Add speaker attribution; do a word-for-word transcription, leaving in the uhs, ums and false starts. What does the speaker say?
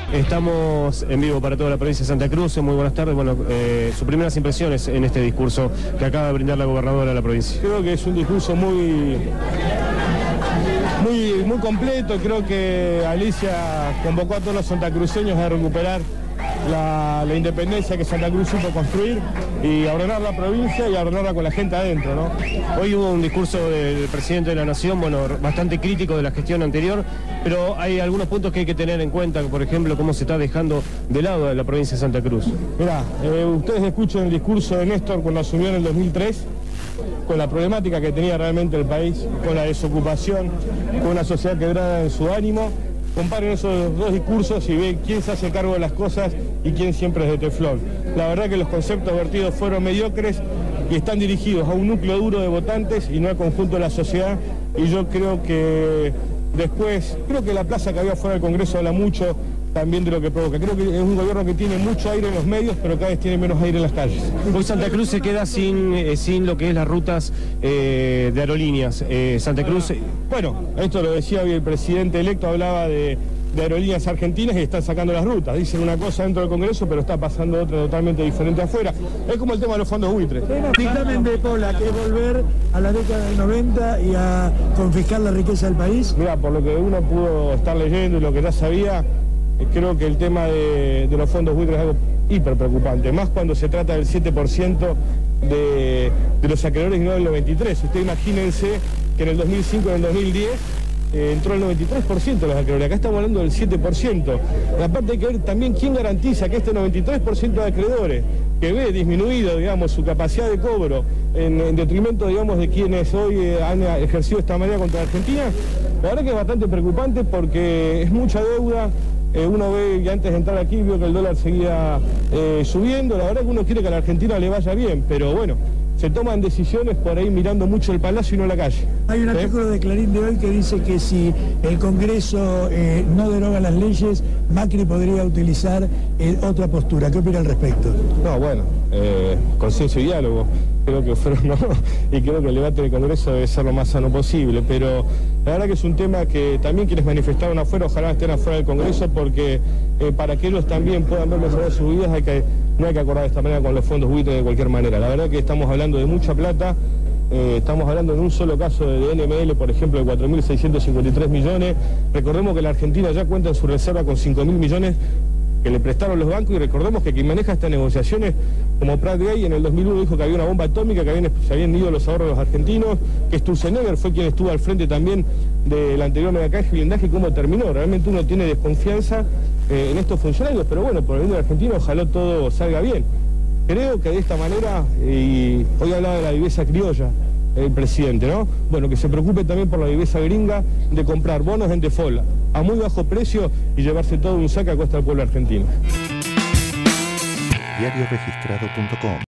Speaker 1: Estamos en vivo para toda la provincia de Santa Cruz. Muy buenas tardes. Bueno, eh, sus primeras impresiones en este discurso que acaba de brindar la gobernadora de la provincia.
Speaker 2: Creo que es un discurso muy, muy, muy completo. Creo que Alicia convocó a todos los santacruceños a recuperar la, la independencia que Santa Cruz supo construir y a ordenar la provincia y a ordenarla con la gente adentro, ¿no?
Speaker 1: Hoy hubo un discurso del presidente de la Nación, bueno, bastante crítico de la gestión anterior, pero hay algunos puntos que hay que tener en cuenta, por ejemplo, cómo se está dejando de lado a la provincia de Santa Cruz.
Speaker 2: Mirá, eh, ustedes escuchan el discurso de Néstor cuando asumió en el dos mil tres, con la problemática que tenía realmente el país, con la desocupación, con una sociedad quebrada en su ánimo. Comparen esos dos discursos y ven quién se hace cargo de las cosas y quién siempre es de teflón. La verdad que los conceptos vertidos fueron mediocres y están dirigidos a un núcleo duro de votantes y no al conjunto de la sociedad. Y yo creo que después, creo que la plaza que había fuera del Congreso habla mucho también de lo que provoca. Creo que es un gobierno que tiene mucho aire en los medios, pero cada vez tiene menos aire en las calles.
Speaker 1: Hoy Santa Cruz se queda sin, eh, sin lo que es las rutas eh, de aerolíneas. Eh, Santa Cruz...
Speaker 2: Bueno, esto lo decía hoy el presidente electo, hablaba de, de aerolíneas argentinas y están sacando las rutas. Dicen una cosa dentro del Congreso, pero está pasando otra totalmente diferente afuera. Es como el tema de los fondos buitres.
Speaker 3: Hay un dictamen de Pola que es volver a la década del noventa y a confiscar la riqueza del país.
Speaker 2: Mira, por lo que uno pudo estar leyendo y lo que ya sabía, creo que el tema de, de los fondos buitres es algo hiper preocupante, más cuando se trata del siete por ciento de, de los acreedores y no del noventa y tres por ciento. Ustedes imagínense que en el dos mil cinco y en el dos mil diez eh, entró el noventa y tres por ciento de los acreedores, acá estamos hablando del siete por ciento. Y aparte hay que ver también quién garantiza que este noventa y tres por ciento de acreedores, que ve disminuido, digamos, su capacidad de cobro en, en detrimento, digamos, de quienes hoy eh, han ejercido esta manera contra Argentina, la verdad que es bastante preocupante porque es mucha deuda. Eh, uno ve, y antes de entrar aquí, vio que el dólar seguía eh, subiendo. La verdad que uno quiere que a la Argentina le vaya bien, pero bueno, se toman decisiones por ahí mirando mucho el palacio y no la calle.
Speaker 3: Hay un
Speaker 2: ¿Eh?
Speaker 3: artículo de Clarín de hoy que dice que si el Congreso eh, no deroga las leyes, Macri podría utilizar eh, otra postura. ¿Qué opina al respecto?
Speaker 2: No, bueno, eh, consenso y diálogo. Creo que fueron, ¿no? Y creo que el debate del Congreso debe ser lo más sano posible, pero la verdad que es un tema que también quienes manifestaron afuera, ojalá estén afuera del Congreso, porque eh, para que ellos también puedan ver mejorar sus vidas, hay que, no hay que acordar de esta manera con los fondos buitres de cualquier manera. La verdad que estamos hablando de mucha plata, eh, estamos hablando en un solo caso de N M L, por ejemplo, de cuatro mil seiscientos cincuenta y tres millones. Recordemos que la Argentina ya cuenta en su reserva con cinco mil millones que le prestaron los bancos, y recordemos que quien maneja estas negociaciones, como Prat Gay, en el dos mil uno dijo que había una bomba atómica, que habían, se habían ido los ahorros de los argentinos, que Sturzenegger fue quien estuvo al frente también del anterior megacanje y blindaje, y cómo terminó. Realmente uno tiene desconfianza eh, en estos funcionarios, pero bueno, por el bien de Argentina, ojalá todo salga bien. Creo que de esta manera, y hoy hablaba de la viveza criolla, el presidente, ¿no? Bueno, que se preocupe también por la viveza gringa de comprar bonos en default a muy bajo precio y llevarse todo un saque a costa del pueblo argentino.
Speaker 4: diario registrado punto com